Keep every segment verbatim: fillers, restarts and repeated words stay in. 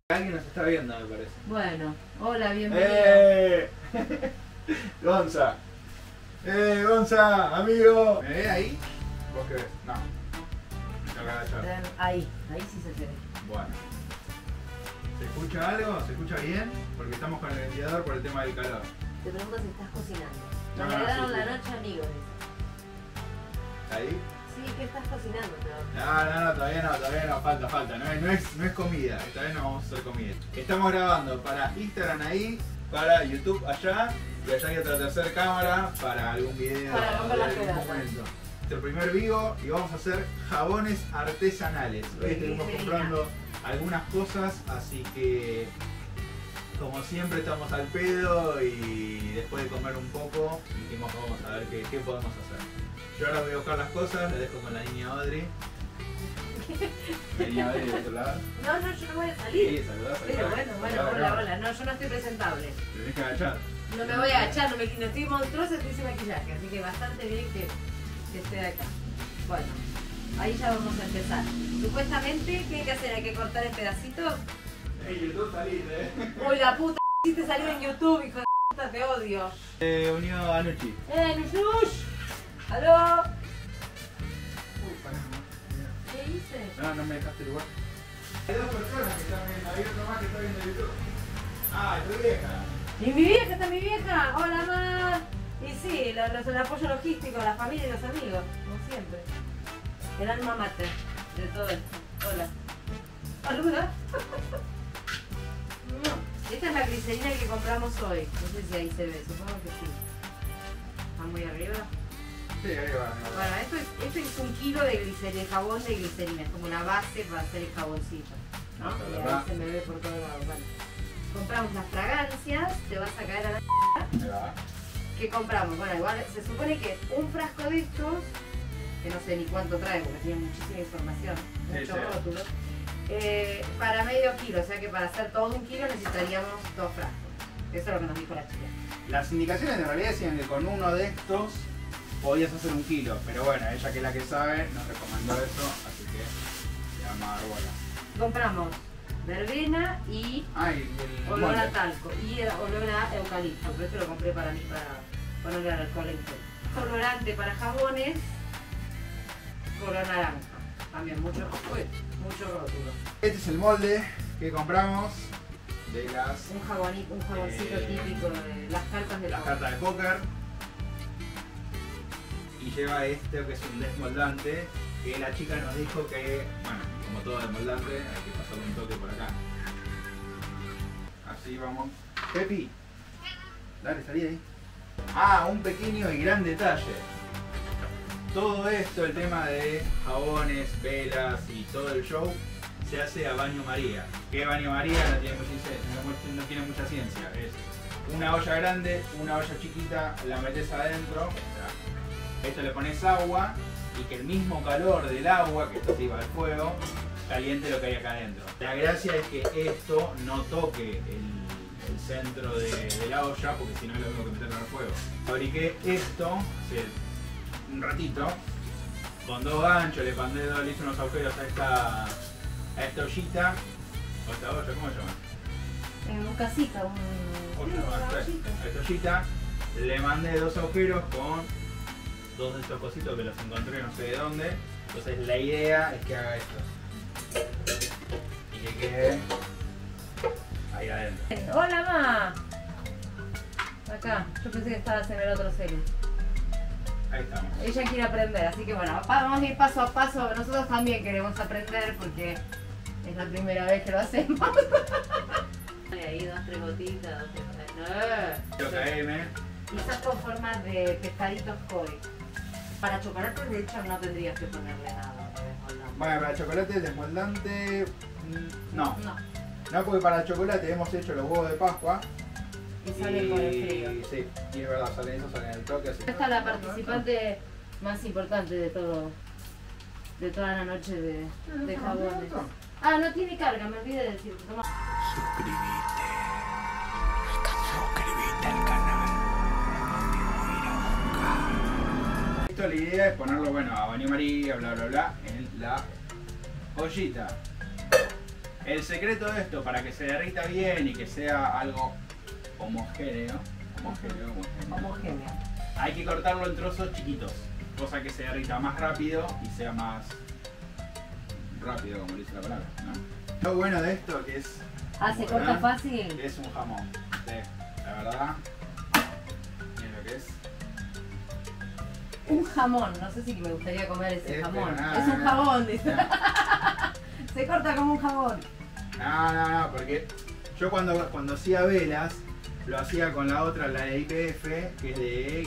Alguien nos está viendo, me parece. Bueno, hola, bienvenido. ¡Eh! Gonza. ¡Eh, Gonza, amigo! ¿Me ves ahí? ¿Vos qué ves? No. Me tengo que agachar. Ahí, ahí sí se ve. Bueno. ¿Se escucha algo? ¿Se escucha bien? Porque estamos con el ventilador por el tema del calor. Te pregunto si estás cocinando. No, Me no, alegraron sí, la sí. noche, amigos. ¿Ahí? Sí, ¿qué estás cocinando? Pero... No, no, no, todavía no, todavía no, falta, falta. No es, no es, no es comida, esta vez no vamos a hacer comida. Estamos grabando para Instagram ahí, para YouTube allá, y allá hay otra tercera cámara para algún video Para romper de las algún pedazos. momento. Nuestro primer vivo y vamos a hacer jabones artesanales. Hoy estuvimos comprando algunas cosas, así que como siempre estamos al pedo y después de comer un poco dijimos vamos a ver qué, qué podemos hacer. Yo ahora voy a buscar las cosas, las dejo con la niña Audrey. La niña Audrey de otro lado. No, no, yo no voy a salir. Sí, saludá, saludá. Pero bueno, bueno, Saludá, hola, no. hola. No, yo no estoy presentable. Te tenés que agachar. No me voy a agachar, no, me, no estoy monstruosa, estoy sin maquillaje. Así que bastante bien que, que esté acá. Bueno, ahí ya vamos a empezar. Supuestamente, ¿qué hay que hacer? ¿Hay que cortar en pedacitos? En YouTube salís, eh. Uy, la puta, hiciste salir en YouTube, hijo de puta, te odio. Eh, unió a Nuchi. ¡Eh, Nushush! ¿Aló? Uh, pará, no. ¿Qué hice? No, no me dejaste lugar. Hay dos personas que están viendo, hay otro más que está viendo YouTube. Ah, es tu vieja. ¿Y mi vieja? ¿Está mi vieja? Hola, ma. Y sí, lo- los- el apoyo logístico, la familia y los amigos, como siempre. El alma mater de todo esto. Hola. Saluda. Esta es la glicerina que compramos hoy. No sé si ahí se ve, supongo que sí. ¿Está muy arriba? Sí, ahí va. Bueno, esto es, esto es un kilo de glicerina, jabón de glicerina. Es como una base para hacer el jaboncito, ¿no? Hasta Y la ahí va. se me ve por todos lados. Bueno. Compramos las fragancias, te vas a caer a la... Ahí va. ¿Qué compramos? Bueno, igual se supone que un frasco de estos, que no sé ni cuánto trae porque tiene muchísima información, Sí, muchos sí. rótulos, eh, para medio kilo, o sea que para hacer todo un kilo necesitaríamos dos frascos. Eso es lo que nos dijo la chica. Las indicaciones en realidad decían que con uno de estos podías hacer un kilo, pero bueno, ella que es la que sabe nos recomendó eso, así que le vamos a dar bola. Compramos verbena y Ah, y el olor a molde. talco y olor a eucalipto, pero esto lo compré para mí, para ponerle al alcohol en gel. Colorante para jabones, color naranja, también mucho, uy, mucho rótulo. Este es el molde que compramos de las, Un jabonito, un jaboncito Eh, típico de las cartas de las cartas de póker. Y lleva este que es un desmoldante, que la chica nos dijo que, bueno, como todo desmoldante, hay que pasarle un toque por acá. Así vamos. Pepi, dale, salí de ahí. Ah, un pequeño y gran detalle. Todo esto, el tema de jabones, velas y todo el show, se hace a baño María. ¿Qué baño María? No tiene mucha, no, no tiene mucha ciencia. Es una olla grande, una olla chiquita, la metes adentro. O sea, esto le pones agua y que el mismo calor del agua que está arriba del fuego caliente lo que hay acá adentro. La gracia es que esto no toque el, el centro de, de la olla porque si no es lo mismo que meterlo al fuego. Fabriqué esto hace un ratito con dos ganchos, le pandé dos, le hice unos agujeros a esta, a esta ollita. O esta olla, ¿cómo se llama? Eh, un casita, un... Olla, sí, una a ollita. esta ollita. Le mandé dos agujeros con dos de estos cositos que los encontré no sé de dónde. Entonces la idea es que haga esto. Y que quede ahí adentro. Hola, ma. Acá, yo pensé que estabas en el otro celu. Ahí estamos. Ella quiere aprender, así que bueno, pa- vamos a ir paso a paso. Nosotros también queremos aprender porque es la primera vez que lo hacemos. Ahí dos, tres gotitas, dos, tres... Quiero caerme. Quizás con forma de pescaditos koi. Para chocolate de hecho no tendrías que ponerle nada. Bueno, para chocolate desmoldante. mm, No. No, No, porque para chocolate hemos hecho los huevos de Pascua. y sale con el frío. Sí, y es verdad, salen esos, salen el toque así. Esta es la participante más importante de todo, de toda la noche de, de jabones. Ah, no tiene carga, me olvidé de decir. Toma. Suscríbete al canal. Suscríbete al canal. No te voy a ir a buscar. Esto la idea es ponerlo, bueno, a baño María, bla bla bla, en la ollita. El secreto de esto, para que se derrita bien y que sea algo homogéneo, homogéneo, homogéneo, Homogéneo. hay que cortarlo en trozos chiquitos, cosa que se derrita más rápido y sea más rápido, como dice la palabra, ¿no? Lo bueno de esto que es... Ah, se corta fácil. Es un jamón, sí, la verdad. Miren lo que es. Un jamón, no sé si me gustaría comer ese Es, jamón. pero nada, es un nada. jabón, dice. No. Se corta como un jabón. No, no, no, porque yo cuando, cuando hacía velas, lo hacía con la otra, la de I P F, que es de...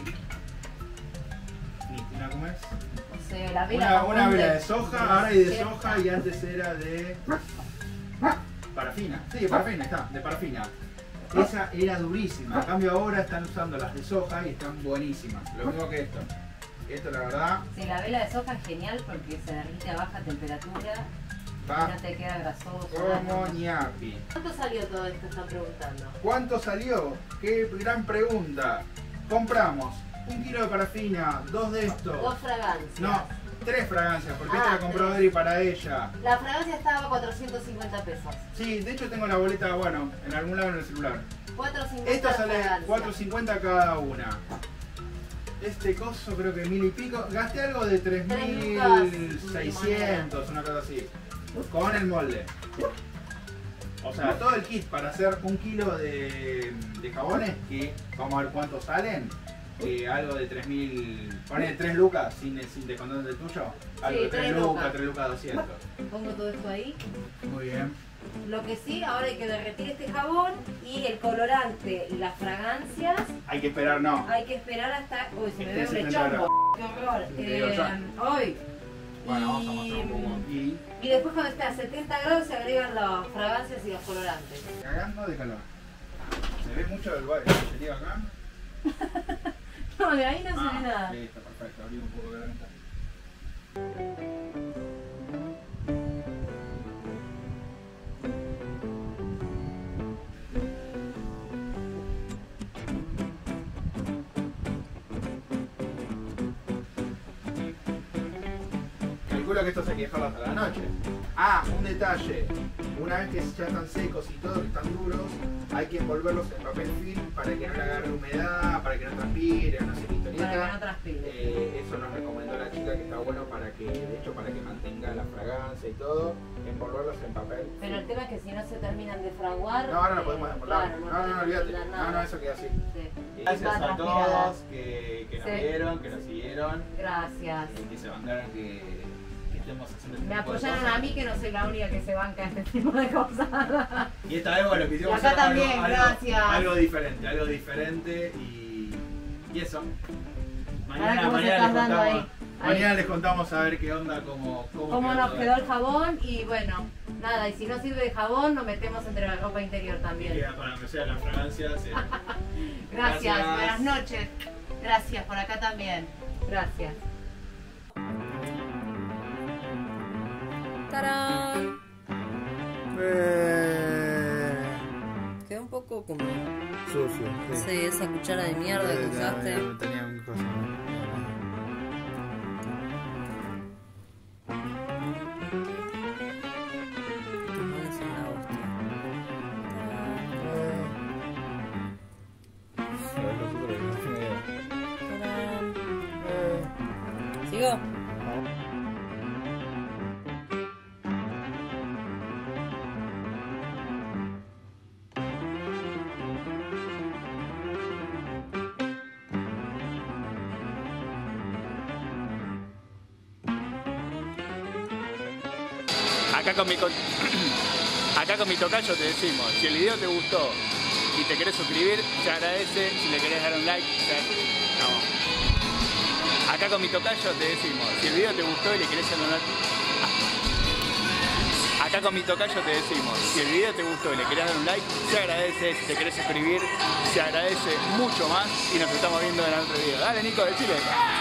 ¿Una cómo es? O sea, la vela Una, jamón una vela de- de soja, ahora hay de Sí. soja y antes era de... Parafina, sí, parafina, está, de parafina. Esa era durísima, a cambio ahora están usando las de soja y están buenísimas. Lo mismo que esto. Esto la verdad Sí, la vela de soja es genial porque se derrite a baja temperatura y va no te queda grasoso. como nada. ñapi. ¿Cuánto salió todo esto? Están preguntando. ¿Cuánto salió? Qué gran pregunta. Compramos un kilo de parafina, dos de estos. Dos fragancias. No, tres fragancias, porque Ah, esta la compró tres. Adri para ella. La fragancia estaba a cuatrocientos cincuenta pesos. Sí, de hecho tengo la boleta, bueno, en algún lado en el celular. cuatrocientos cincuenta Esta la sale fragancia. cuatro cincuenta cada una. Este coso creo que mil y pico. Gasté algo de tres mil seiscientos, una cosa así. Con el molde. O sea, todo el kit para hacer un kilo de, de jabones, que vamos a ver cuántos salen. Eh, algo de tres mil, pone tres lucas sin, sin descontar del tuyo. Algo Sí, de tres tres lucas, lucas. tres lucas doscientos. Pongo todo esto ahí. Muy bien. Lo que sí, ahora hay que derretir este jabón y el colorante y las fragancias Hay que esperar, no. hay que esperar hasta... Uy, se me Este ve un setenta lechombo. ¡Qué horror! Te digo Eh, ya. hoy. Bueno, vamos a mostrar un poco aquí. Y después cuando esté a setenta grados se agregan las fragancias y los colorantes. Cagando de calor. Se ve mucho del baile. ¿Se llega acá? No, de ahí no se Ah, ve nada. listo, perfecto. Abrí un poco de la ventana. Calculo que estos hay que dejarlos hasta la noche. Ah, un detalle. Una vez que ya están secos y todo, que están duros, hay que envolverlos en papel film para que no le agarre humedad, para que no transpire, no sé qué historieta. Para que no transpire. Eh, eso nos recomendó la chica, que está bueno para que, de hecho, para que mantenga la fragancia y todo, envolverlos en papel. Pero el tema es que si no se terminan de fraguar... No, ahora no eh, podemos envolver. claro, no, no, no, podemos olvídate. envolver No, nada. no, eso queda así. Sí. Y gracias Va a transpirada. todos que, que nos Sí. vieron, que nos siguieron, Gracias. y que se bancaron que, que estemos haciendo este Me tipo de apoyaron cosas. a mí que no soy la única que se banca este tipo de cosas. Y esta vez, bueno, quisimos Y acá hacer algo, también, algo- gracias. algo diferente, algo diferente y, y eso. Ahora, ¿cómo se les estás dando contamos, ahí? mañana Ahí. les contamos a ver qué onda, cómo, cómo, Cómo nos todo quedó el esto. jabón y bueno, nada, y si no sirve de jabón, nos metemos entre la ropa interior Y también. queda para que sea las fragancias. eh. Gracias, Gracias. buenas noches. Gracias, por acá también. Gracias. ¡Tarán! Quedó un poco como... Sucio. Sí, esa cuchara de mierda que usaste. Tenía un cosa. ¿Sigo? Acá con mi con- acá con mi tocayo te decimos, si el video te gustó y te querés suscribir, se agradece. Si le querés dar un like, se... no. Acá con mi tocayo te decimos, si el video te gustó y le querés dar un like. Acá con mi tocayo te decimos, si el video te gustó y le querés dar un like, se agradece. Si te querés suscribir, se agradece mucho más y nos estamos viendo en el otro video. Dale, Nico, decile.